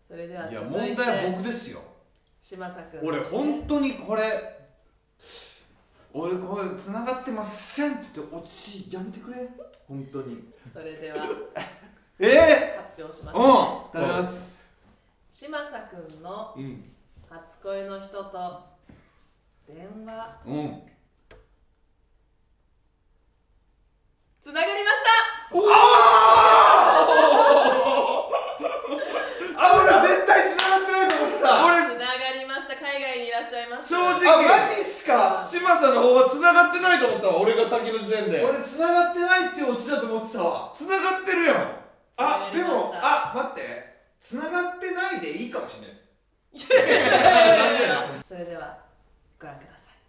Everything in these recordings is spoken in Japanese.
それではや、 続いて問題は僕ですよ。 嶋佐君。 俺本当にこれ、俺これ繋がってませんってオチやめてくれ。本当に。 それでは発表します、 うん。食べます。 嶋佐君の初恋の人と電話。つながりました。 俺絶対繋がってないと思ってた。 俺つながりました。海外にいらっしゃいます。 正直。マジっすか。嶋佐の方は繋がってないと思ったわ。俺が先の時点で。俺繋がってないっていうオチだと思ってたわ。繋がってるやん。でも待って。繋がってないでいいかもしれないです。 それではご覧ください。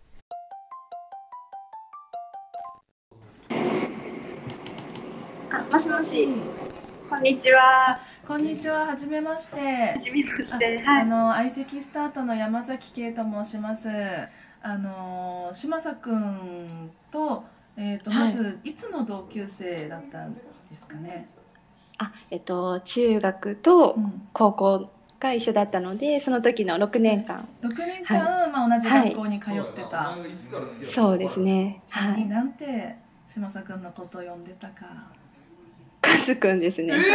もしもし。こんにちは。 こんにちは。はじめまして。 はじめまして。 相席スタートの山崎圭と申します。嶋佐くんとまずいつの同級生だったんですかね。 中学と高校が一緒だったので、その時の6年間。 6年間、同じ学校に通ってた。 そうですね。 なんて嶋佐くんのことを呼んでたか。 カズくんですね。 カ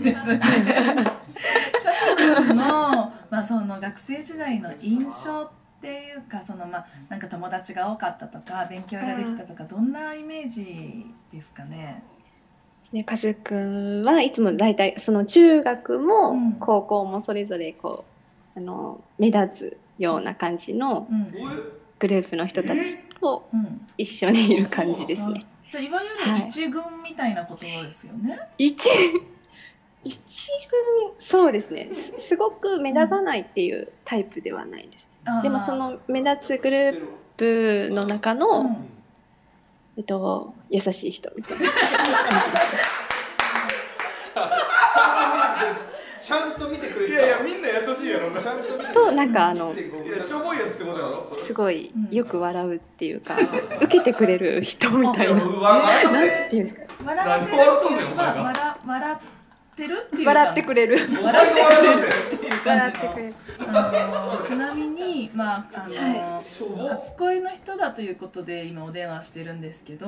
ズくんのその学生時代の印象っていうか、なんか友達が多かったとか勉強ができたとか、どんなイメージですかね。 カズくんはいつもだいたいその中学も高校もそれぞれこう目立つような感じのグループの人たちと一緒にいる感じですね。 じゃあいわゆる一軍みたいなことですよね。 一軍、そうですね。すごく目立たないっていうタイプではないです。でもその目立つグループの中の優しい人みたいな。 ちゃんと見てくれる。いやいや、みんな優しいやろ。ちゃんと見てくれる。 となんかしょぼいやつってことやろ。 すごいよく笑うっていうか、受けてくれる人みたいな。 なんていうんですか。笑わせるっていうか、笑ってるっていうか。 笑ってくれる。 笑ってくれる。ちなみに初恋の人だということで今お電話してるんですけど。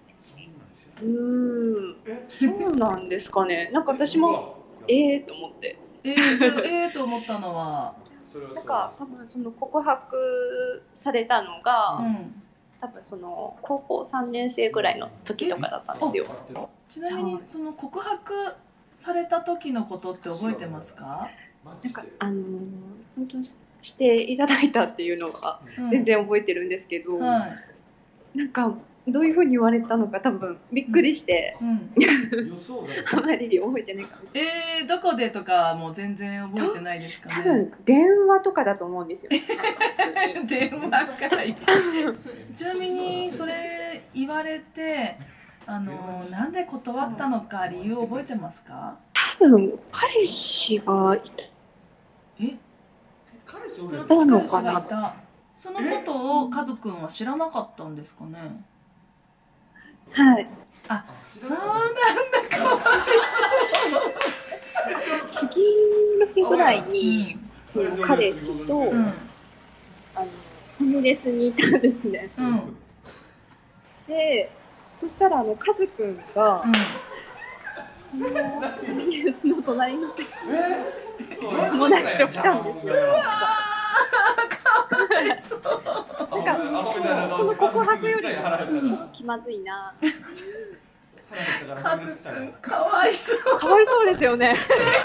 そうなんですかね。なんか私もと思って。 と思ったのは。 なんか多分その告白されたのが、多分その高校3年生ぐらいの時とかだったんですよ。 ちなみにその告白された時のことって覚えてますか？ なんか本当にしていただいたっていうのは全然覚えてるんですけど、なんかどういうふうに言われたのか多分びっくりして、あまり覚えてないかもしれない。 どこでとかもう全然覚えてないですかね。 多分電話とかだと思うんですよ。 電話からちなみにそれ言われてなんで断ったのか理由覚えてますか？ 多分彼氏がいた。 彼氏がいた。そのことをカズくんは知らなかったんですかね。 はい。 そうなんだ。かわいそう。次の日ぐらいにその彼氏とファミレスにいたんですね。で、そしたらカズくんがそのファミレスの隣の友達と来たんですよ。なんかその告白より気まずいなっていう。 カズくんかわいそう。 かわいそうですよね。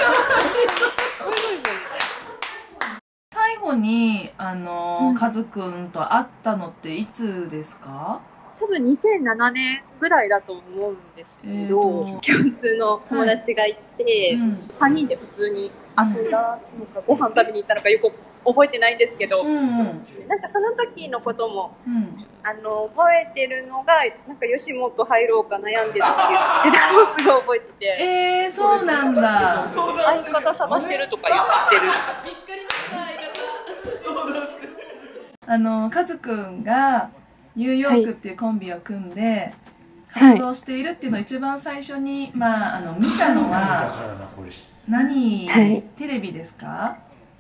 最後にカズくんと会ったのっていつですか？ 多分2007年ぐらいだと思うんですけど、共通の友達がいて、3人で普通に遊んだのかご飯食べに行ったのかよく覚えてないんですけど、なんかその時のことも覚えてるのが、なんか吉本入ろうか悩んでたっていうのをすごい覚えてて。 そうなんだ。 相方探してるとか言ってる。 見つかりました。カズくんがニューヨークっていうコンビを組んで、 活動しているっていうのを一番最初に、まあ、見たのは何、テレビですか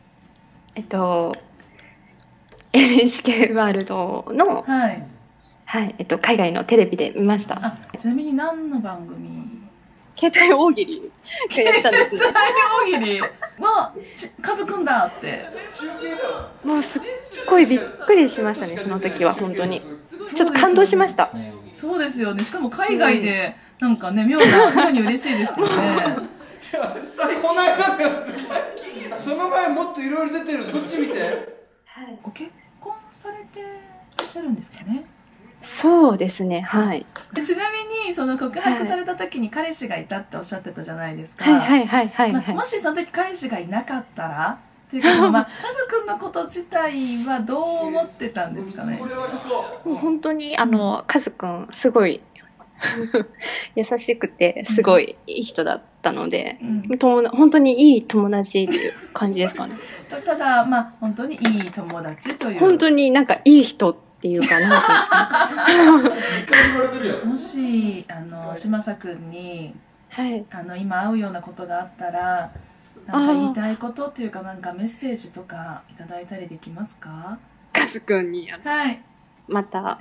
？NHK ワールドの、海外のテレビで見ました。 ちなみに何の番組？ 携帯大喜利がやってたんですね。 携帯大喜利はカズくんだって。 もうすっごいびっくりしましたね、その時は本当に。ちょっと感動しました。 そうですよね。しかも海外でなんかね、妙に嬉しいですよね。 この間のやつ、その前もっといろいろ出てる、そっち見て。 ご結婚されていらっしゃるんですかね？ そうですね、はい。 ちなみにその告白された時に彼氏がいたっておっしゃってたじゃないですか。もしその時彼氏がいなかったらっていうか、カズくんのこと自体はどう思ってたんですかね？ もう本当にカズくんすごい優しくてすごいいい人だったので、本当にいい友達っていう感じですかね。 ただ本当にいい友達という。 本当になんかいい人っていうかなんかもし嶋佐くんに、今会うようなことがあったらなんか言いたいことっていうかなんかメッセージとかいただいたりできますか？ カズくんにまた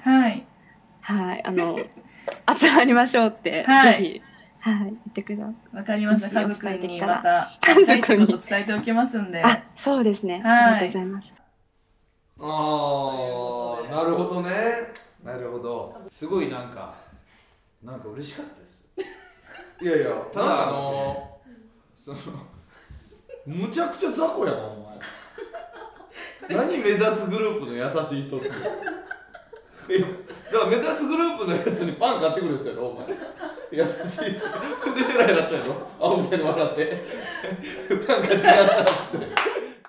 集まりましょうってぜひ言ってください。 わかりました。カズくんにまた会いたいってこと伝えておきますんで。 そうですね。ありがとうございます。 なるほどね。なるほど。すごいなんか嬉しかったです。いやいや、ただむちゃくちゃ雑魚やなお前。何目立つグループの優しい人って。だから目立つグループのやつにパン買ってくるやつやろお前。優しい。でヘラヘラしたやろ。青みたいに笑ってパン買ってきましたっつって。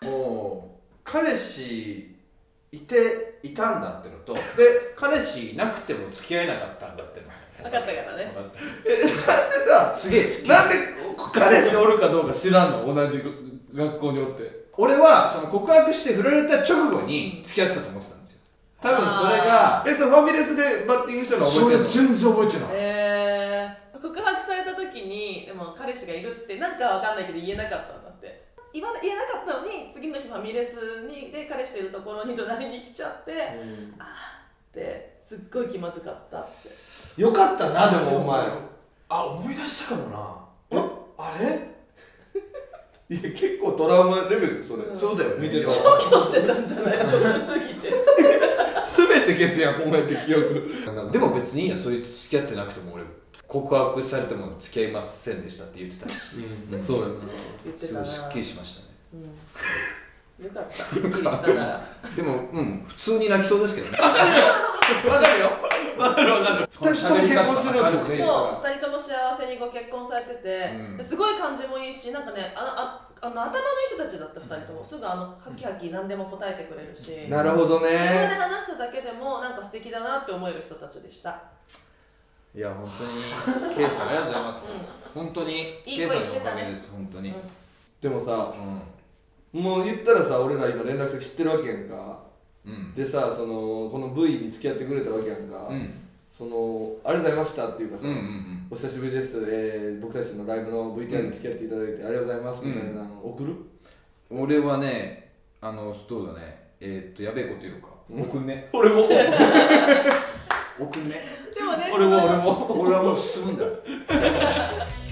もう彼氏いたんだってのと、で彼氏いなくても付き合えなかったんだっての分かったからね。 なんでさ、すげえ好き。なんで彼氏おるかどうか知らんの？同じ学校におって。俺はその告白して振られた直後に付き合ってたと思ってたんですよ。多分それがそのファミレスでバッティングしたの覚えてるの？それ全然覚えてない。 告白された時にでも彼氏がいるってなんかわかんないけど言えなかったんだって。言えなかったのに次の日ファミレスで彼氏いるところに隣に来ちゃって、ってすっごい気まずかったって。 よかったな。でもお前思い出したかもな。あれいや結構トラウマレベルそれ。そうだよね。見てる消去してたんじゃない？ショックすぎて全て消すやんお前って記憶。でも別にいいや、そういう付き合ってなくても俺告白されても付き合いませんでしたって言ってたし。そうだよな。すごいすっきりしましたね。よかった。すっきりしたなら。でも普通に泣きそうですけどね。わかるよ。わかる。2人とも結婚するの。2人とも幸せにご結婚されてて、すごい感じもいいし、なんかね頭のいい人たちだった2人とも。すぐハキハキ何でも答えてくれるし。なるほどね。電話で話しただけでもなんか素敵だなって思える人たちでした。いや本当にケイさんありがとうございます。本当にケイさんのおかげです。本当に。でもさ、もう言ったらさ、俺ら今連絡先知ってるわけやんか。でさ、この V に付き合ってくれたわけやんか。ありがとうございましたっていうかさ、お久しぶりです、僕たちのライブの VTR に付き合っていただいてありがとうございますみたいなの送る？俺はね、どうだね、やべえこと言うか。送んね。俺も送んね。でもね、俺はもう進むんだ。